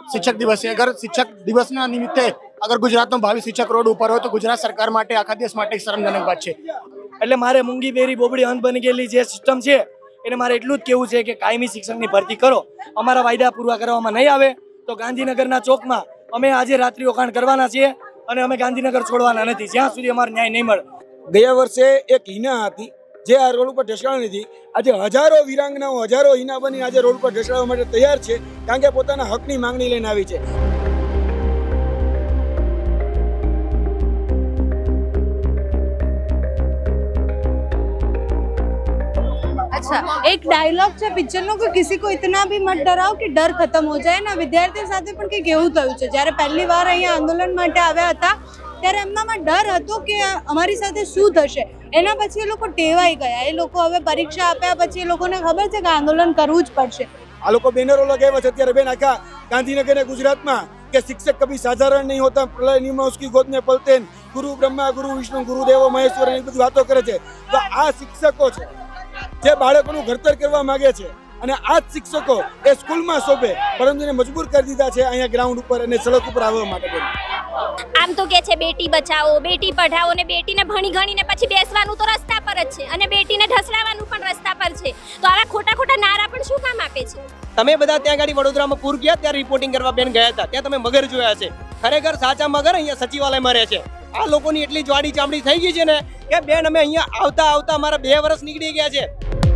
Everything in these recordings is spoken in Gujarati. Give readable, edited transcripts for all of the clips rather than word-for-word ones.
शिक्षक दिवस है। अगर शिक्षक दिवस निमित्ते अगर गुजरात भावी शिक्षक रोड पर हो तो गुजरात सरकार माटे आखा देश माटे शरमजनक बात है। એટલે મારે મૂંગી બેરી બોબડી અંત બની ગયેલી જે સિસ્ટમ છે એને મારે એટલું જ કહેવું છે કે કાયમી શિક્ષકની ભરતી કરો। અમારા વાયદા પૂરા કરવામાં નહીં આવે તો ગાંધીનગરના ચોકમાં અમે આજે રાત્રિ રોકાણ કરવાના છીએ અને અમે ગાંધીનગર છોડવાના નથી જ્યાં સુધી અમારો ન્યાય નહીં મળે। ગયા વર્ષે એક હિના હતી જે આ રોડ ઉપર ઢસડાણી હતી। આજે હજારો વીરાંગનાઓ હજારો હિના બની આજે રોડ પર ઢસડાવવા માટે તૈયાર છે કારણ કે પોતાના હકની માંગણી લઈને આવી છે। अच्छा, एक डायलॉग है पिक्चर नो कि किसी को इतना भी मत डराओ कि डर खत्म हो जाए ना। विद्यार्थी साथे पण कंईक एवुं थयुं छे। ज्यारे पहली वार अहींया आंदोलन माटे आव्या हता त्यारे एमनामां डर हतो कि अमारी साथे शुं थशे। एना पछी ए लोको टेवाई गया। ए लोको हवे परीक्षा आप्या पछी ए लोकोने खबर छे कि आंदोलन करवुं ज पड़शे। आ लोको बेनरो लगाव्या छे अत्यारे बेन आखा गांधीनगर ने गुजरातमां कि शिक्षक कभी साधारण नहीं होता, प्रलय नियम उसकी गोद में पलते, गुरु ब्रह्मा गुरु विष्णु गुरु देवो महेश्वर ए बधी वातो करे छे। तो आ शिक्षको छे जे बाळकोनुं घडतर करवा मागे छे અને આ જ શિક્ષકો એ સ્કૂલમાં શોભે પરંતુ એને મજબૂર કરી દીધા છે અહીંયા ગ્રાઉન્ડ ઉપર અને સડક ઉપર આવવા માટે। આમ તો કે છે બેટી બચાવો બેટી પઢાઓ ને બેટીને ભણી ગણીને પછી બેસવાનું તો રસ્તા પર જ છે અને બેટીને ઢસડાવવાનું પણ રસ્તા પર છે। તો આવા ખોટા ખોટા નારા પણ શું કામ આપે છે? તમે બધા ત્યાં ગાડી વડોદરામાં પૂર ગયા ત્યાં રિપોર્ટિંગ કરવા બેન ગયા હતા ત્યાં તમે મગર જોયા છે। ખરેખર સાચા મગર અહીંયા સચિવાલયમાં રહે છે। આ લોકોની એટલી જ્વાડી ચામડી થઈ ગઈ છે ને કે બેન અમે અહીંયા આવતા આવતા અમારા 2 વર્ષ નીકળી ગયા છે।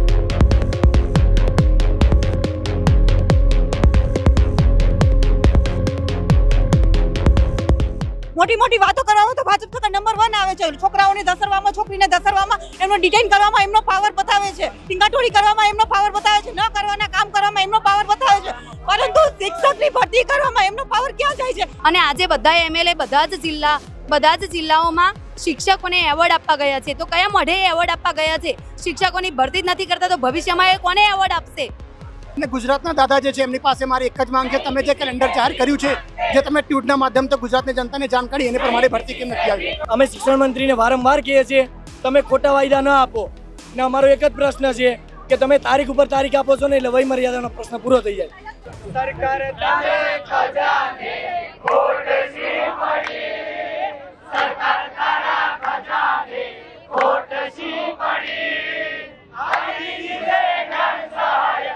मोटी मोटी बातों करवामां तो भाजप सरकार नंबर 1 आवे छे। छोकराओने दसरवामां छोकरीने दसरवामां एमनो डिटेन करवामां एमनो पावर बतावे छे। टींगाटोળી करवामां एमनो पावर बतावे छे। न करवाना काम करवामां एमनो पावर बतावे छे। परंतु शिक्षकनी भरती करवामां एमनो पावर क्यां जाय छे? અને આજે બધા એમએલએ બધા જ જિલ્લાઓમાં શિક્ષકોને એવોર્ડ આપવા ગયા છે। તો કયા મોઢે એવોર્ડ આપવા ગયા છે? શિક્ષકોની ભરતી જ નથી કરતા તો ભવિષ્યમાં એ કોને એવોર્ડ આપશે? गुजरातना दादा जे एमनी पासे मारी एक ज मांग है तमे जे कैलेंडर जाहिर कर्युं छे जे तमे ट्वीटना माध्यमथी गुजरातनी जनताने जानकारी एने प्रमाणे भरती केम नथी आवी। અમે શિક્ષણ મંત્રીને વારંવાર કહીએ છીએ તમે ખોટા વાયદા ન આપો ને અમારો એક જ પ્રશ્ન છે કે તમે તારીખ ઉપર તારીખ આપો છો ને એટલે વય મર્યાદાનો પ્રશ્ન પૂરો થઈ જાય। સરકારે તારે ખજાને ખોટ સી પડી સરકાર તારા ખજાને ખોટ સી પડી આની દીધે ઘર સહાય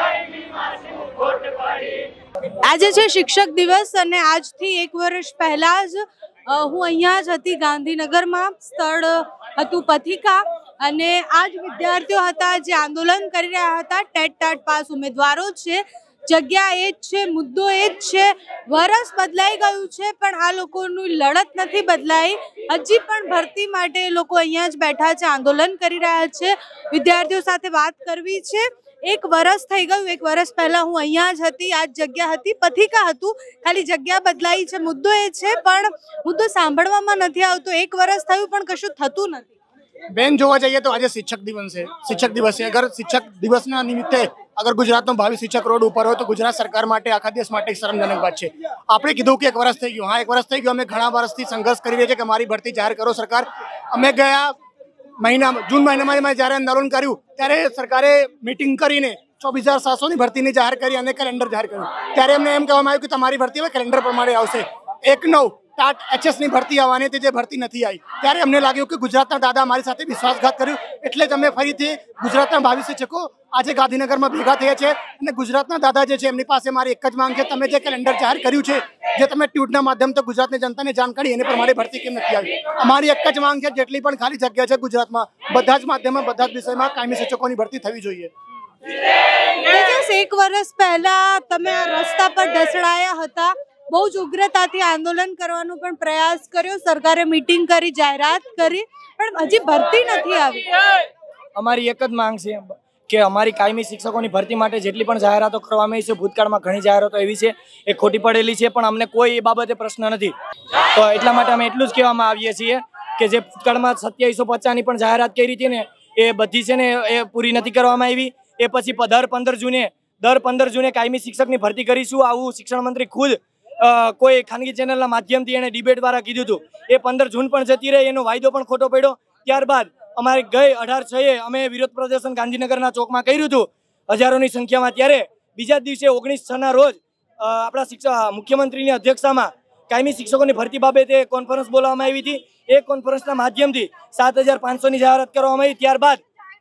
આજે છે શિક્ષક દિવસ અને આજથી 1 વર્ષ પહેલા જ હું અહીંયા જ હતી ગાંધીનગરમાં। સ્થળ હતું પથિકા અને આ જ વિદ્યાર્થીઓ હતા જે આંદોલન કરી રહ્યા હતા। ટેટ ટાટ પાસ ઉમેદવારો છે। જગ્યા એ જ છે, મુદ્દો એ જ છે। વર્ષ બદલાઈ ગયું છે પણ આ લોકોની લડત નથી બદલાઈ। હજી પણ ભરતી માટે લોકો અહીંયા જ બેઠા છે, આંદોલન કરી રહ્યા છે। વિદ્યાર્થીઓ સાથે વાત કરવી છે। 1 વર્ષ થઈ ગયું। 1 વર્ષ પહેલા હું અહીંયા જ હતી। આ જગ્યા હતી પથિકા હતું, ખાલી જગ્યા બદલાઈ છે। મુદ્દો એ છે પણ મુદ્દો સાંભળવામાં નથી આવતો। 1 વર્ષ થયું પણ કશું થતું નથી। बेन जोवा जाइए तो आज शिक्षक दिवस है। शिक्षक दिवस है। अगर शिक्षक दिवस निमित्ते अगर गुजरात भावी शिक्षक रोड पर हो तो गुजरात सरकार माटे आखा देश माटे शरमजनक बात है। आपणे कीधुं कि 1 वर्ष थई गयुं। हाँ 1 वर्ष थई गयुं। अमे घणा वर्षथी संघर्ष करी रह्या छे कि अमारी भरती जाहिर करो सरकार। अमे गया महीना जून महीनामां ज्यारे आंदोलन कर्युं त्यारे सरकारे मीटिंग करीने 24,700 ની ભરતીની જાહેર કરી અને કેલેન્ડર જાહેર કર્યું। ત્યારે એમને એમ કહેવામાં આવ્યું કે તમારી ભરતી હવે કેલેન્ડર પ્રમાણે આવશે। 1/9 ટાટ એચએસ ની ભરતી આવવાની હતી જે ભરતી નથી આવી। ત્યારે અમને લાગ્યું કે ગુજરાતના દાદા અમારી સાથે વિશ્વાસઘાત કર્યું એટલે જ અમે ફરીથી ગુજરાતના ભાવિ શિક્ષકો આજે ગાંધીનગરમાં ભેગા થયા છે અને ગુજરાતના દાદા જે છે એમની પાસે મારી એક જ માંગ છે તમે જે કેલેન્ડર જાહેર કર્યું છે જે તમે ટ્વીટના માધ્યમથી ગુજરાતની જનતાને જાણકારી એને પ્રમાણે ભરતી કેમ નથી આવી। અમારી એક જ માંગ છે જેટલી પણ ખાલી જગ્યા છે ગુજરાતમાં બધા જ માધ્યમમાં બધા જ વિષયમાં કાયમી શિક્ષકોની ભરતી થવી જોઈએ। 1 વર્ષ પહેલા તમે આ રસ્તા પર ઢસડાયા હતા। બહુ જ ઉગ્રતાથી આંદોલન કરવાનો પણ પ્રયાસ કર્યો। સરકારે મીટિંગ કરી, જાહેરાત કરી પણ હજી ભરતી નથી આવી। અમારી એક જ માંગ છે કે અમારી કાયમી શિક્ષકોની ભરતી માટે જેટલી પણ જાહેરાતો કરવામાં આવી છે ભૂતકાળમાં ઘણી જાહેરાતો એવી છે એ ખોટી પડેલી છે પણ અમને કોઈ એ બાબતે પ્રશ્ન નથી। તો એટલા માટે અમે એટલું જ કહેવામાં આવીએ છીએ કે જે ભૂતકાળમાં 2750 ની પણ જાહેરાત કરી હતી ને એ બધી છે ને એ પૂરી નથી કરવામાં આવી। એ પછી દર 15 જૂને કાયમી શિક્ષકની ભરતી કરીશું આવું શિક્ષણ મંત્રી ખુદ કોઈ ખાનગી ચેનલના માધ્યમથી એને ડિબેટ દ્વારા કીધું હતું। એ 15 જૂન પણ જતી રહી એનો વાયદો પણ ખોટો પડ્યો। ત્યારબાદ અમારે ગઈ 18/6 અમે વિરોધ પ્રદર્શન ગાંધીનગરના ચોકમાં કર્યું હતું હજારોની સંખ્યામાં। ત્યારે બીજા દિવસે 19/6 ના રોજ આપણા મુખ્યમંત્રીની અધ્યક્ષતામાં કાયમી શિક્ષકોની ભરતી બાબતે કોન્ફરન્સ બોલાવવામાં આવી હતી. એ કોન્ફરન્સના માધ્યમથી 7,500ની જાહેરાત કરવામાં આવી. ત્યારબાદ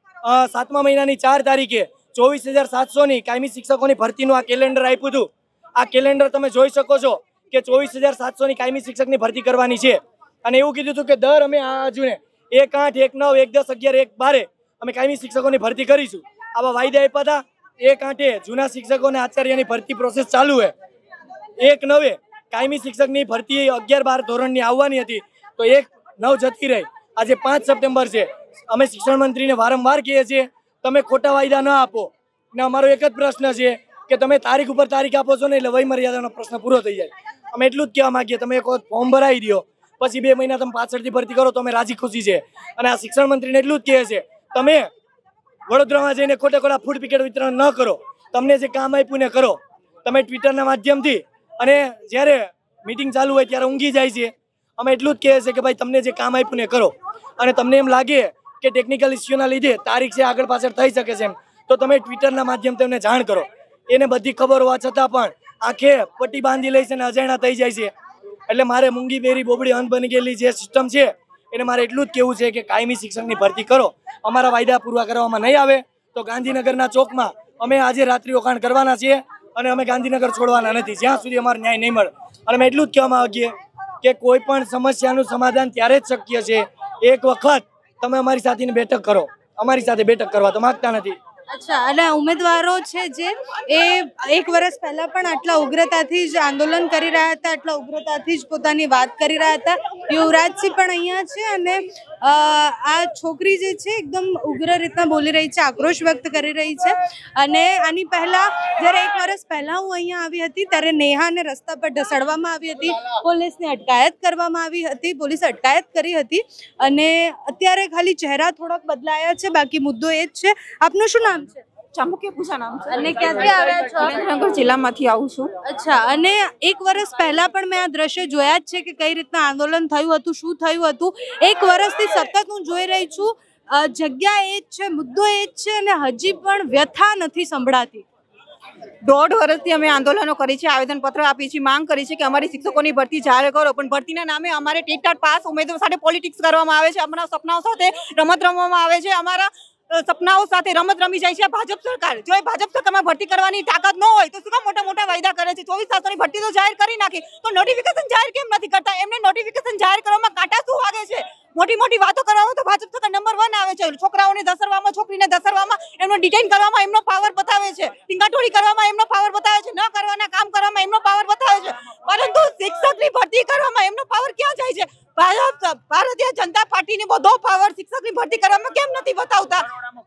7મા મહિનાની 4 તારીખે 24,700ની કાયમી શિક્ષકોની ભરતીનું આ કેલેન્ડર આપ્યું હતું. આ કેલેન્ડર તમે જોઈ શકો છો કે 24,700ની કાયમી શિક્ષકની ભરતી કરવાની છે. અને એવું કીધું હતું કે દર અમે આ બાજુને 1, 8, 1, 9, 1, 10, 11, 1, 12 અમે કાયમી શિક્ષકોની ભરતી કરીશું. આવા વાયદા આપ્યા હતા. 1, 8 જૂના શિક્ષકોને આચાર્યની ભરતી પ્રોસેસ ચાલુ છે. 1, 9 કાયમી શિક્ષકની ભરતી 11, 12 ધોરણની આવવાની હતી, તો 1, 9 જતી રહી. આજે 5 સપ્ટેમ્બર છે. અમે શિક્ષણ મંત્રીને વારંવાર કહીએ છીએ તમે ખોટા વાયદા ન આપો. ને અમારો એક જ પ્રશ્ન છે કે તમે તારીખ ઉપર તારીખ આપો છો ને એટલે વય મર્યાદાનો પ્રશ્ન પૂરો થઈ જાય. અમે એટલું જ કહેવા માંગીએ તમે એક વખત ફોર્મ ભરાવી દો, પછી 2 મહિના તમે પાછળથી ભરતી કરો તો અમે રાજી ખુશી છે. અને આ શિક્ષણ મંત્રીને એટલું જ કહે છે તમે વડોદરામાં જઈને ખોટા ફૂડ પેકેટ વિતરણ ન કરો. તમને જે કામ આપ્યું ને કરો. તમે ટ્વિટરના માધ્યમથી અને જ્યારે મીટિંગ ચાલુ હોય ત્યારે ઊંઘી જાય છે. અમે એટલું જ કહે છે કે ભાઈ તમને જે કામ આપ્યું ને કરો. અને તમને એમ લાગે કે ટેકનિકલ ઇસ્યુના લીધે તારીખ છે આગળ પાછળ થઈ શકે છે એમ, તો તમે ટ્વિટરના માધ્યમથી અમને જાણ કરો. એને બધી ખબર હોવા છતાં પણ આખે પટ્ટી બાંધી લે છે અને અજાણ્યા થઈ જાય છે. એટલે મારે મૂંગી બેરી બોબડી અંધ બની ગયેલી જે સિસ્ટમ છે એને મારે એટલું જ કહેવું છે કે કાયમી શિક્ષકની ભરતી કરો. અમારા વાયદા પૂરા કરવામાં નહીં આવે તો ગાંધીનગરના ચોકમાં અમે આજે રાત્રિ રોકાણ કરવાના છીએ અને અમે ગાંધીનગર છોડવાના નથી જ્યાં સુધી અમારો ન્યાય નહીં મળે. અને અમે એટલું જ કહેવા માંગીએ કે કોઈ પણ સમસ્યાનું સમાધાન ત્યારે જ શક્ય છે એક વખત તમે અમારી સાથેની બેઠક કરો. અમારી સાથે બેઠક કરવા તો માંગતા નથી. અચ્છા, અને ઉમેદવારો છે જે એ 1 વર્ષ પહેલા પણ આટલા ઉગ્રતાથી જ આંદોલન કરી રહ્યા હતા, આટલા ઉગ્રતાથી જ પોતાની વાત કરી રહ્યા હતા. યુવરાજસિંહ પણ અહીંયા છે અને આ છોકરી જે છે એકદમ ઉગ્ર રીતના બોલી રહી છે, આક્રોશ વ્યક્ત કરી રહી છે. અને આની પહેલા જ્યારે 1 વર્ષ પહેલા હું અહીંયા આવી હતી ત્યારે નેહાને રસ્તા પર ઢસડવામાં આવી હતી, પોલીસની અટકાયત કરવામાં આવી હતી, પોલીસે અટકાયત કરી હતી. અને અત્યારે ખાલી ચહેરા થોડાક બદલાયા છે, બાકી મુદ્દો એ જ છે. આપનું શું નામ છે? ચામુકી પૂજા નામ છે. અને ક્યાંથી આવ્યા છો? સુરેન્દ્રનગર જિલ્લામાંથી આવું છું. અચ્છા, અને 1 વર્ષ પહેલા પણ મેં આ દ્રશ્ય જોયા જ છે કે કઈ રીતના આંદોલન થયું હતું, શું થયું હતું. 1 વર્ષથી સતત હું જોઈ રહી છું, જગ્યા એ જ છે, મુદ્દો એ જ છે અને હજી પણ વ્યથા નથી સંભળાતી. 1.5 વર્ષથી અમે આંદોલનો કરી છે, આવેદનપત્ર આપી છે, માંગ કરી છે કે અમારી શિક્ષકોની ભરતી જાહેર કરો, પણ ભરતીના નામે અમારે ટેટ પાસ ઉમેદવાર સાથે પોલિટિક્સ કરવામાં આવે છે, અમારા સપનાઓ સાથે રમત રમવામાં આવે છે, અમારા સપનાઓ સાથે રમત રમી જાય છે ભાજપ સરકાર. જો એ ભાજપ સરકારમાં ભરતી કરવાની તાકાત ન હોય તો શું કામ મોટા મોટા વાયદા કરે છે? 24,700ની ભરતી તો જાહેર કરી નાખી, તો નોટિફિકેશન જાહેર કેમ નથી કરતા? એમને નોટિફિકેશન જાહેર કરવામાં કાંટા શું વાગે છે? મોટી મોટી વાતો કરવામાં તો ભાજપ સરકાર નંબર 1 આવે છે. છોકરાઓને ધસરવામાં, છોકરીને ધસરવામાં, એમનો ડિટેઇન કરવામાં એમનો પાવર બતાવે છે, ટીંગાટોળી કરવામાં એમનો પાવર બતાવે છે, ન કરવાના કામ કરવામાં એમનો પાવર બતાવે છે. પરંતુ શિક્ષકની ભરતી કરવામાં એમનો પાવર ક્યાં જાય છે? ભારતીય જનતા પાર્ટીની બધો પાવર શિક્ષકની ભરતી કરવામાં કેમ નથી બતાવતા?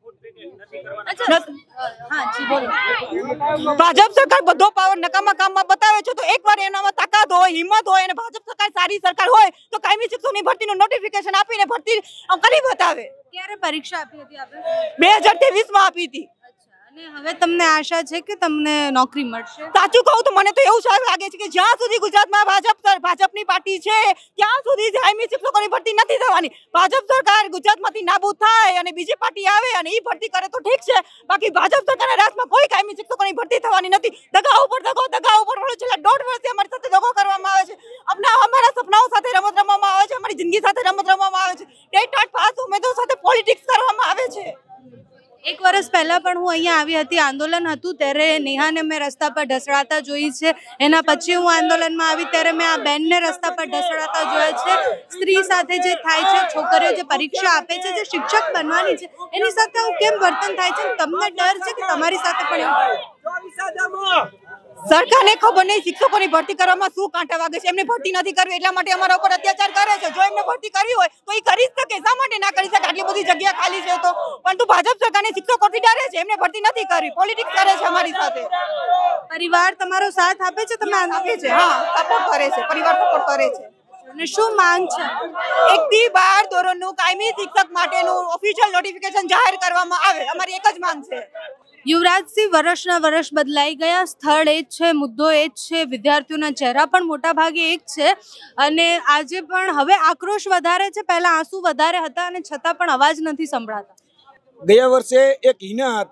ભાજપ સરકાર બધો પાવર નકામા કામમાં બતાવે છે. તો એકવાર એનામાં તાકાત હોય, હિંમત હોય અને ભાજપ સરકાર સારી સરકાર હોય તો કાયમી શિક્ષકની ભરતીનું નોટિફિકેશન આપીને ભરતી કરી બતાવે. ક્યારે પરીક્ષા આપી હતી આપણે? 2023માં આપી હતી. અને હવે તમને આશા છે કે તમને નોકરી મળશે? સાચું કહું તો મને તો એવું લાગે છે કે જ્યાં સુધી ગુજરાતમાં ભાજપની પાર્ટી છે ત્યાં સુધી કાયમી શિક્ષકોની ભરતી નથી થવાની. ભાજપ સરકાર ગુજરાતમાંથી નાબૂદ થાય અને બીજી પાર્ટી આવે અને એ ભરતી કરે તો ઠીક છે, બાકી ભાજપ સરકારના રાજમાં કોઈ કાયમી શિક્ષકોની ભરતી થવાની નથી. દગા ઉપર દગો, દગા ઉપર છેલ્લા 1.5 વર્ષથી અમારી સાથે દગો કરવામાં આવે છે. અમારા સપનાઓ સાથે રમત રમવામાં આવે છે, અમારી જિંદગી સાથે રમત રમવામાં આવે છે, ટેટ પાસ ઉમેદવારો સાથે પોલિટિક્સ કરવામાં આવે છે. 1 વર્ષ પહેલા પણ હું અહીંયા આવી હતી, આંદોલન હતું ત્યારે નેહાને મેં રસ્તા પર ઢસડાતા જોઈ છે. એના પછી હું આંદોલનમાં આવી ત્યારે મેં આ બેનને રસ્તા પર ઢસડાતા જોયા છે. સ્ત્રી સાથે જે થાય છે, છોકરીઓ જે પરીક્ષા આપે છે, જે શિક્ષક બનવાની છે, એની સાથે આવું કેમ વર્તન થાય છે? તમને ડર છે કે તમારી સાથે પણ એવું? સરકારને ખબર નહીં શિક્ષકોની ભરતી કરવામાં શું કાંટા વાગે છે. એમને ભરતી નથી કરવી એટલા માટે અમારા ઉપર અત્યાચાર કરે છે. જો એમને ભરતી કરવી હોય તો એ કરી શકે, શા માટે ના કરી શકે? આટલી બધી જગ્યા ખાલી છે તો. પરંતુ ભાજપ સરકારને શિક્ષકોથી ડરે છે, એમને ભરતી નથી કરવી, પોલિટિક્સ કરે છે અમારી સાથે. પરિવાર તમારો સાથ આપે છે? તમે આપે છે? હા, સપોર્ટ કરે છે, પરિવાર સપોર્ટ કરે છે. અને શું માંગ છે? 1 થી 12 ધોરણનું કાયમી શિક્ષક માટેનું ઓફિશિયલ નોટિફિકેશન જાહેર કરવામાં આવે, અમારી એક જ માંગ છે. યુવરાજસિંહ, વર્ષના વર્ષ બદલાઈ ગયા, સ્થળ એ જ છે, મુદ્દો એ જ છે, વિદ્યાર્થીઓના ચહેરા પણ મોટા ભાગે એક છે. અને આજે પણ હવે આક્રોશ વધારે છે, પહેલા આંસુ વધારે હતા અને છતાં પણ અવાજ નથી સંભળાતા. ગયા વર્ષે એક હિના હતી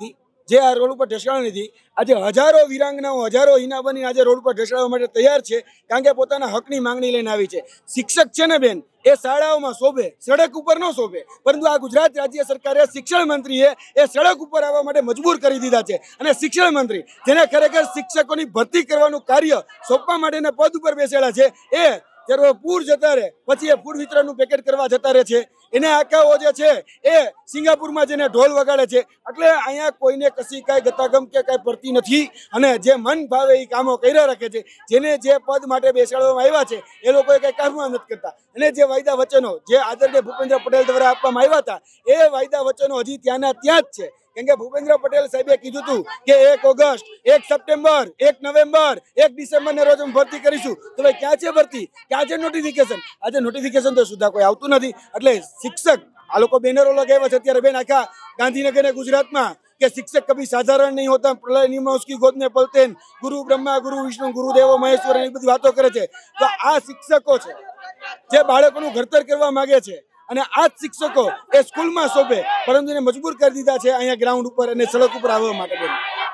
જે આ રોડ ઉપર ઢસડાણી હતી, આજે હજારો વીરાંગનાઓ હજારો હિના બની આજે રોડ ઉપર ઢસડાવવા માટે તૈયાર છે, કારણ કે પોતાના હકની માંગણી લઈને આવી છે. શિક્ષક છે ને બેન, એ શાળાઓમાં શોભે, સડક ઉપર ન શોભે, પરંતુ આ ગુજરાત રાજ્ય સરકારે શિક્ષણ મંત્રીએ એ સડક ઉપર આવવા માટે મજબૂર કરી દીધા છે. અને શિક્ષણ મંત્રી જેને ખરેખર શિક્ષકોની ભરતી કરવાનું કાર્ય સોંપવા માટેના પદ ઉપર બેસેલા છે, એ જ્યારે પૂર જતા રહે પછી એ ફૂડ વિતરણનું પેકેટ કરવા જતા રહે છે. એને આકાઓ જે છે એ સિંગાપુરમાં જઈને ઢોલ વગાડે છે. એટલે અહીંયા કોઈને કશી કાંઈ ગતાગમ કે કાંઈ પડતી નથી. અને જે મન ભાવે એ કામો કર્યા રાખે છે. જેને જે પદ માટે બેસાડવામાં આવ્યા છે એ લોકોએ કંઈ કામમાં નથી કરતા. અને જે વાયદા વચનો જે આદરણીય ભૂપેન્દ્ર પટેલ દ્વારા આપવામાં આવ્યા હતા, એ વાયદા વચનો હજી ત્યાંના ત્યાં જ છે. કેમ કે ભૂપેન્દ્ર પટેલ સાહેબે કીધું હતું કે 1 ઓગસ્ટ, 1 સપ્ટેમ્બર, 1 નવેમ્બર, 1 ડિસેમ્બરને રોજ ભરતી કરીશું. તો ભાઈ ક્યાં છે ભરતી, ક્યાં છે નોટિફિકેશન? આજે નોટિફિકેશન તો સુધા કોઈ આવતું નથી. એટલે શિક્ષક આ લોકો બેનરો લગાવ્યા છે અત્યારે બેન આખા ગાંધીનગર ને ગુજરાતમાં કે શિક્ષક કભી સાધારણ નહીં હોતા, પ્રલય નિયમ ઉસકી ગોદ में पलते हैं, गुरु ब्रह्मा गुरु विष्णु गुरुदेव महेश्वर એ બધી વાતો કરે છે. તો આ શિક્ષકો છે જે બાળકોનું ઘડતર કરવા માંગે છે. અને આ જ શિક્ષકો એ સ્કૂલમાં શોભે, પરંતુ એને મજબૂર કરી દીધા છે અહીંયા ગ્રાઉન્ડ ઉપર અને સડક ઉપર આવવા માટે.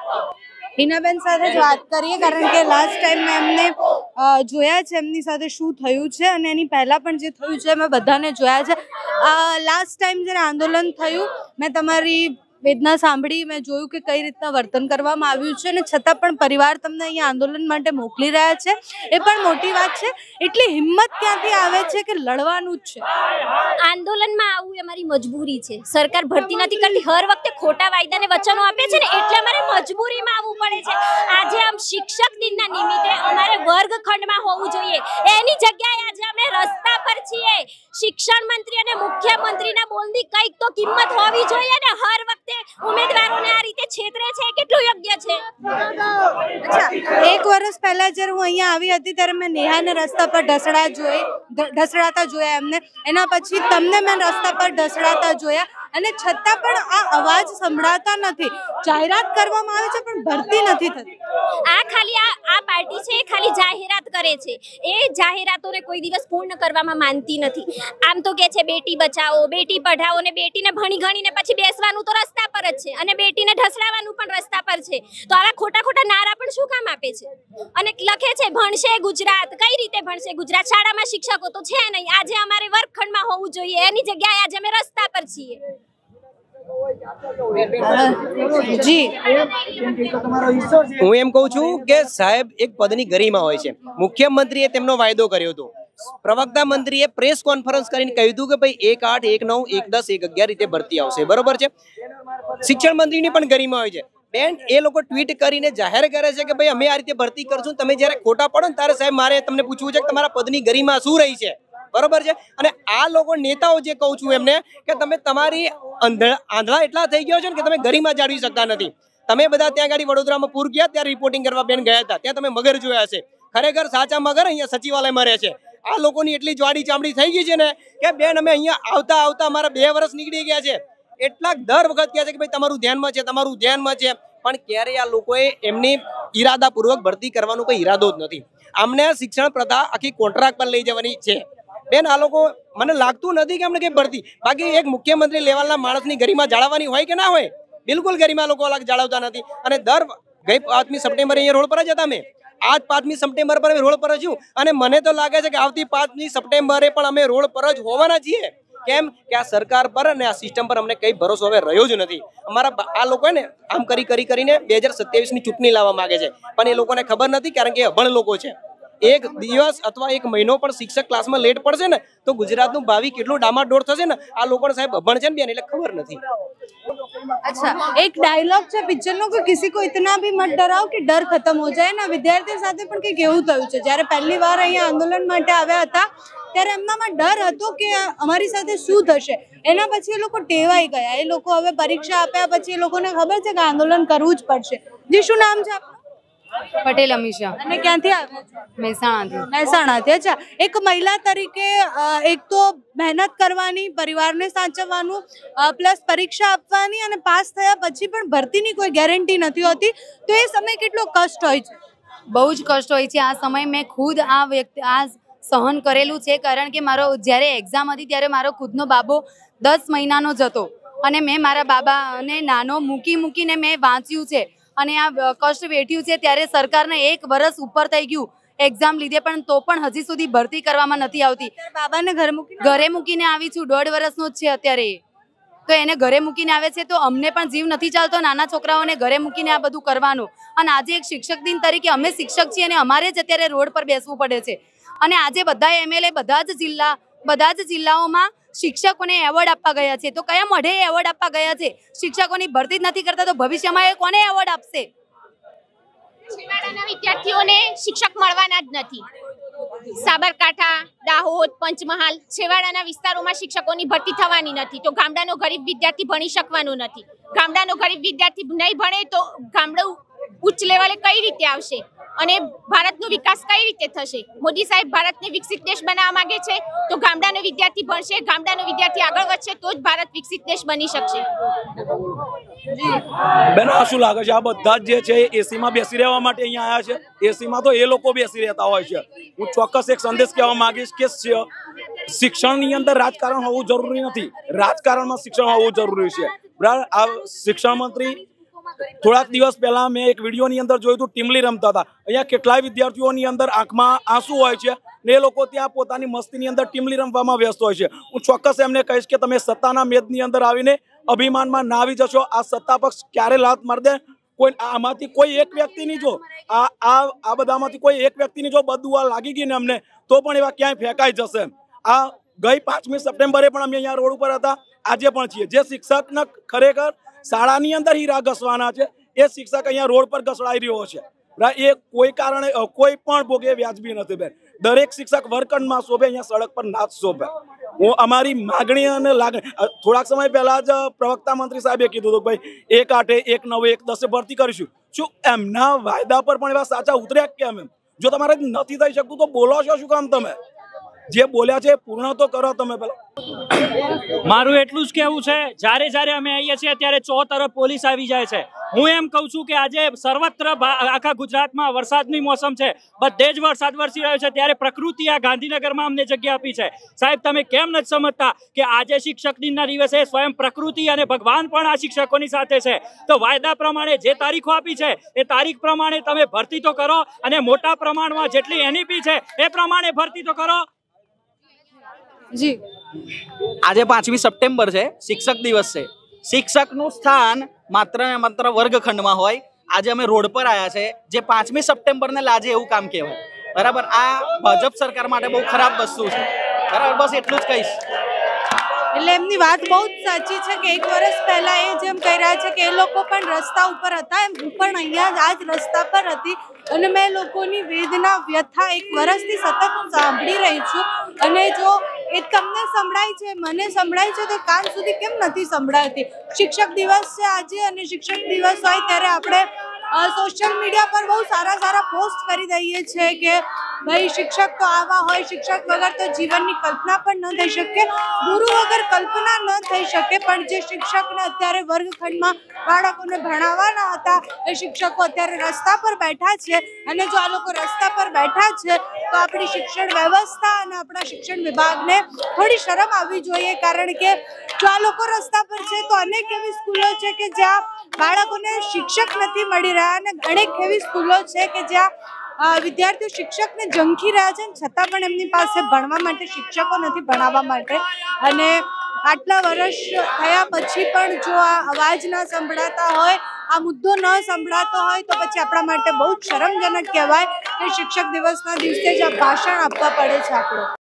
હિનાબેન સાથે જ વાત કરીએ, કારણ કે લાસ્ટ ટાઈમ મેં એમને જોયા છે, એમની સાથે શું થયું છે અને એની પહેલાં પણ જે થયું છે મેં બધાને જોયા છે. લાસ્ટ ટાઈમ જ્યારે આંદોલન થયું મેં તમારી વેદના સાંભળી, મેં જોયું કે કઈ રીતના વર્તન કરવામાં આવ્યું છે, અને છતાં પણ પરિવાર તમને અહીંયા આંદોલન માટે મોકલી રહ્યા છે, એ પણ મોટી વાત છે. એટલી હિંમત ક્યાંથી આવે છે કે લડવાનું જ છે? આંદોલનમાં આવવું એ અમારી મજબૂરી છે. સરકાર ભરતી નથી કરતી, હર વખતે ખોટા વાયદાને વચનો આપે છે ને, એટલે અમારે મજબૂરીમાં આવવું પડે છે. આજે આમ શિક્ષક દિનના નિમિત્તે અમારે વર્ગખંડમાં હોવું જોઈએ, એની જગ્યાએ આજે અમે રસ્તા પર છીએ. શિક્ષણ મંત્રી અને મુખ્યમંત્રીના બોલની કંઈક તો કિંમત હોવી જોઈએ ને. હર વખતે ઉમેદવારોને આ રીતે છેતરે છે, કેટલું યોગ્ય છે? અચ્છા, 1 વર્ષ પહેલા જ્યારે હું અહીંયા આવી હતી ત્યારે મેં નેહાને રસ્તા પર ઢસડાતા જોયા એમને, એના પછી તમને મેં રસ્તા પર ઢસડાતા જોયા, અને છતાં પણ આ અવાજ સંભળાતા નથી. જાહેરાત કરવામાં આવે છે પણ ભરતી નથી થતી. આ ખાલી આ પાર્ટી છે, ખાલી જાહેરાત કરે છે. એ જાહેરાતોને કોઈ દિવસ પૂર્ણ કરવામાં માનતી નથી. આમ તો કે છે બેટી બચાવો, બેટી પઢાવો, ને બેટીને ભણી ગણીને પછી બેસવાનું તો રસ્તા પર જ છે, અને બેટીને ઢસડાવવાનું પણ રસ્તા પર છે. તો આવા ખોટા નારા પણ શું કામ આપે છે? અને લખે છે ભણશે ગુજરાત. કઈ રીતે ભણશે ગુજરાત? શાળામાં શિક્ષકો તો છે નહીં. આજે અમારે વર્ગખંડમાં હોવું જોઈએ, એની જગ્યાએ આજે અમે રસ્તા પર છીએ. જી, હું એમ કહું છું કે સાહેબ એક પદની ગરિમા હોય છે. મુખ્યમંત્રીએ તેમનો વાયદો કર્યો હતો, પ્રવક્તા મંત્રીએ પ્રેસ કોન્ફરન્સ કરીને કહ્યું હતું કે ભાઈ 1, 8, 1, 9, 1, 10, 1, 11 રીતે ભરતી આવશે, બરોબર છે. શિક્ષણ મંત્રીની પણ ગરિમા હોય છે. બેન એ લોકો ટ્વીટ કરીને જાહેર કરે છે કે ભાઈ અમે આ રીતે ભરતી કરશું, તમે જ્યારે ખોટા પડો ને ત્યારે સાહેબ મારે તમને પૂછવું છે કે તમારા પદની ગરિમા શું રહી છે, બરોબર છે. અને આ લોકો નેતાઓ જે કહું છું એમને કે તમે તમારી આંધળા એટલા થઈ ગયો છો ને કે તમે ગરિમા જાળવી શકતા નથી. તમે બધા ત્યાં ગાડી વડોદરામાં પૂર ગયા ત્યારે રિપોર્ટિંગ કરવા બેન ગયા હતા, ત્યાં તમે મગર જોયા છે. ખરેખર સાચા મગર અહીંયા સચિવાલયમાં રહે છે. આ લોકોની એટલી જાડી ચામડી થઈ ગઈ છે ને કે બેન અમે અહીંયા આવતા અમારા 2 વર્ષ નીકળી ગયા છે. એટલાક દર વખત કહે છે કે ભાઈ તમારું ધ્યાનમાં છે, તમારું ધ્યાનમાં છે, પણ ક્યારેય આ લોકોએ એમની ઈરાદાપૂર્વક ભરતી કરવાનો કોઈ ઈરાદો જ નથી. આમને શિક્ષણ પ્રથા આખી કોન્ટ્રાક્ટ પર લઈ જવાની છે. બેન આ લોકો મને લાગતું નથી કે અમને કઈ ભરતી, બાકી એક મુખ્યમંત્રી લેવલના માણસની ગરિમા જાળવવાની હોય કે ના હોય? બિલકુલ ગરિમા લોકો અલગ જાળવતા નથી. અને ગઈ 5મી સપ્ટેમ્બરે અહીંયા રોડ પર જ હતા. અમે આજ 5મી સપ્ટેમ્બર પર રોડ પર જ છું, અને મને તો લાગે છે કે આવતી 5મી સપ્ટેમ્બરે પણ અમે રોડ પર જ હોવાના છીએ. કેમ કે આ સરકાર પર અને આ સિસ્ટમ પર અમને કઈ ભરોસો હવે રહ્યો જ નથી. અમારા આ લોકો ને આમ કરીને 2027ની ચૂંટણી લાવવા માંગે છે, પણ એ લોકોને ખબર નથી, કારણ કે અભણ લોકો છે. 1 દિવસ અથવા 1 મહિનો પણ શિક્ષક ક્લાસમાં લેટ પડશે ને તો ગુજરાતનું ભાવિ કેટલું ડામાડોળ થશે ને. આ લોકોને સાહેબ અભણ છે ને બેન, એટલે ખબર નથી. अच्छा, एक डायलॉग છે પિક્ચરનો કે કિસી को इतना भी मत डराओ कि डर खत्म हो जाए. ના વિદ્યાર્થીઓ સાથે પણ કંઈક એવું થયું છે. જ્યારે પહેલી વાર અહીંયા આંદોલન માટે આવ્યા હતા ત્યારે એમનામાં ડર હતો કે અમારી સાથે શું થશે. એના પછી એ લોકો ટેવાઈ ગયા. એ લોકો હવે પરીક્ષા આપ્યા પછી એ લોકોને ખબર છે કે આંદોલન કરવું જ પડશે. જી, શું નામ છે આપનું? પટેલ અમીષા. અને ક્યાંથી આવ્યા છો? મહેસાણાથી. મહેસાણાથી. અચ્છા, એક મહિલા તરીકે એક તો મહેનત કરવાની, પરિવારને સાચવવાનું, પ્લસ પરીક્ષા આપવાની, અને પાસ થયા પછી પણ ભરતીની કોઈ ગેરંટી નથી હોતી. તો એ સમય કેટલો કષ્ટ હોય છે? બહુ જ કષ્ટ હોય છે. આ સમય મેં ખુદ આ સહન કરેલું છે, કારણ કે મારો જ્યારે એક્ઝામ હતી ત્યારે મારો ખુદનો બાબો 10 મહિનાનો જ હતો. અને મેં મારા બાબાને નાનો મૂકીને મેં વાંચ્યું છે અને આ કષ્ટ વેઠ્યું છે, ત્યારે સરકારને 1 વર્ષ ઉપર થઈ ગયું એક્ઝામ લીધે, પણ તો પણ હજી સુધી ભરતી કરવામાં નથી આવતી. બાબાને ઘરે મૂકીને આવી છું, 1.5 વર્ષનો જ છે અત્યારે, તો એને ઘરે મૂકીને આવે છે, તો અમને પણ જીવ નથી ચાલતો નાના છોકરાઓને ઘરે મૂકીને આ બધું કરવાનું. અને આજે એક શિક્ષક દિન તરીકે અમે શિક્ષક છીએ અને અમારે જ અત્યારે રોડ પર બેસવું પડે છે. અને આજે બધા MLA બધા જ જિલ્લાઓમાં શિક્ષકોને એવોર્ડ આપવા ગયા છે, તો કયા મોઢે એવોર્ડ આપવા ગયા છે? શિક્ષકોની ભરતી જ નથી કરતા તો ભવિષ્યમાં એ કોને એવોર્ડ આપશે? છેવાડાના વિદ્યાર્થીઓને શિક્ષક મળવાના જ નથી. સાબરકાંઠા, દાહોદ, પંચમહાલ છેવાડાના વિસ્તારોમાં શિક્ષકોની ભરતી થવાની નથી, તો ગામડાનો ગરીબ વિદ્યાર્થી ભણી શકવાનો નથી. ગામડાનો ગરીબ વિદ્યાર્થી નહીં ભણે તો ગામડું ઉચ્ચ લેવલે કઈ રીતે આવશે અને ભારતનો વિકાસ કઈ રીતે થશે? મોદી સાહેબ ભારતને વિકસિત દેશ બનાવવા માંગે છે, તો ગામડાનો વિદ્યાર્થી ભણશે, ગામડાનો વિદ્યાર્થી આગળ વધશે તો જ ભારત વિકસિત દેશ બની શકશે. બેન, આ શું લાગે છે? આ બધા જ જે છે એસીમાં બેસી રહેવા માટે અહીંયા આવ્યા છે. એસીમાં તો એ લોકો બેસી રહેતા હોય છે. હું ચોક્કસ એક સંદેશ કહેવા માંગીશ કે શિક્ષણની અંદર રાજકારણ હોવું જરૂરી નથી, રાજકારણમાં શિક્ષણ હોવું જરૂરી છે. બરાબર. આ શિક્ષણ મંત્રી થોડાક દિવસ પહેલા મેં એક વિડીયોની અંદર જોયું હતું, ટીમલી રમતા હતા. અહીંયા કેટલાય વિદ્યાર્થીઓની અંદર આંખમાં આંસુ હોય છે ને એ લોકો ત્યાં પોતાની મસ્તીની અંદર ટીમલી રમવામાં વ્યસ્ત હોય છે. હું ચોક્કસ એમને કહીશ કે તમે સત્તાના મેદની અંદર આવીને અભિમાનમાં ના આવી જશો. આ સત્તા પક્ષ ક્યારે લાત મારી દે, કોઈ આમાંથી કોઈ એક વ્યક્તિની જો આ બધામાંથી કોઈ એક વ્યક્તિની જો બદદુઆ લાગી ગઈ ને અમને, તો પણ એવા ક્યાંય ફેંકાઈ જશે. આ ગઈ 5મી સપ્ટેમ્બરે પણ અમે અહીંયા રોડ ઉપર હતા, આજે પણ છીએ. જે શિક્ષકને ખરેખર શાળાની અંદર હીરા ઘસવાના છે, એ શિક્ષક અહીંયા રોડ પર ઘસડાઈ રહ્યો છે. એ કોઈ કારણે કોઈ પણ ભોગે વ્યાજબી નથી બેન. દરેક શિક્ષક વર્કરમાં શોભે, અહીંયા સડક પર ના શોભે. હું અમારી માગણી અને લાગણી, થોડાક સમય પહેલા જ પ્રવક્તા મંત્રી સાહેબે કીધું હતું ભાઈ 1 8 1 9 1 10 ભરતી કરીશું. શું એમના વાયદા પર પણ એવા સાચા ઉતર્યા કેમ? એમ જો તમારે નથી થઈ શકતું તો બોલો છો શું કામ? તમે જે બોલ્યા છે પૂર્ણ તો કરો તમે પહેલા. મારું એટલું જ કહેવું છે, જ્યારે અમે આવીએ છીએ ત્યારે 4 તરફ પોલીસ આવી જાય છે. હું એમ કહું છું કે આજે સર્વત્ર આખા ગુજરાતમાં વરસાદની મોસમ છે, બધે જ વરસાદ વરસી રહ્યો છે, ત્યારે પ્રકૃતિ આ ગાંધીનગરમાં અમને જગ્યા આપી છે. સાહેબ, તમે કેમ નથી સમજતા કે આજે શિક્ષક દિનના દિવસે સ્વયં પ્રકૃતિ અને ભગવાન પણ આ શિક્ષકોની સાથે છે? તો વાયદા પ્રમાણે જે તારીખો આપી છે એ તારીખ પ્રમાણે તમે ભરતી તો કરો, અને મોટા પ્રમાણમાં જેટલી NEP છે એ પ્રમાણે ભરતી તો કરો. જી, આજે 5મી સપ્ટેમ્બર છે, શિક્ષક દિવસ છે. શિક્ષકનું સ્થાન માત્ર ને માત્ર વર્ગખંડમાં હોય. આજે અમે રોડ પર આવ્યા છે, જે 5મી સપ્ટેમ્બરને લાજે એવું કામ કહેવાય. બરાબર. આ ભાજપ સરકાર માટે બહુ ખરાબ વસ્તુ છે. બરાબર. બસ એટલું જ કહીશ. એટલે એમની વાત બહુ જ સાચી છે કે 1 વર્ષ પહેલા એ જેમ કહી રહ્યા છે કે એ લોકો પણ રસ્તા ઉપર હતા, એમ હું પણ અહીંયા આ જ રસ્તા પર હતી અને મેં લોકોની વેદના, વ્યથા 1 વર્ષથી સતત હું સાંભળી રહી છું. અને જો એ તમને સંભળાય છે, મને સંભળાય છે, તો કાન સુધી કેમ નથી સંભળાતી? શિક્ષક દિવસ છે આજે, અને શિક્ષક દિવસ હોય ત્યારે આપણે સોશિયલ મીડિયા પર બહુ સારા પોસ્ટ કરી દઈએ છીએ કે ભાઈ શિક્ષક તો આવા હોય, શિક્ષક વગર તો જીવનની કલ્પના પણ ન થઈ શકે, ગુરુ વગર કલ્પના ન થઈ શકે. પણ જે શિક્ષકને અત્યારે વર્ગખંડમાં બાળકોને ભણાવવાના હતા, એ શિક્ષકો અત્યારે રસ્તા પર બેઠા છે. અને જો આ લોકો રસ્તા પર બેઠા છે તો આપણી શિક્ષણ વ્યવસ્થા અને આપણા શિક્ષણ વિભાગને થોડી શરમ આવવી જોઈએ. કારણ કે જો આ લોકો રસ્તા પર છે તો અનેક એવી સ્કૂલો છે કે જ્યાં બાળકોને શિક્ષક નથી મળી રહ્યા, અને અનેક એવી સ્કૂલો છે કે જ્યાં વિદ્યાર્થીઓ શિક્ષકને ઝંખી રહ્યા છે, છતાં પણ એમની પાસે ભણવા માટે શિક્ષકો નથી, ભણાવવા માટે. અને આટલા વર્ષ થયા પછી પણ જો આ અવાજ ન સંભળાતા હોય, આ મુદ્દો ન સંભળાતો હોય, તો પછી આપણા માટે બહુ જ શરમજનક કહેવાય કે શિક્ષક દિવસના દિવસે જ આ ભાષણ આપવા પડે છે આપણે.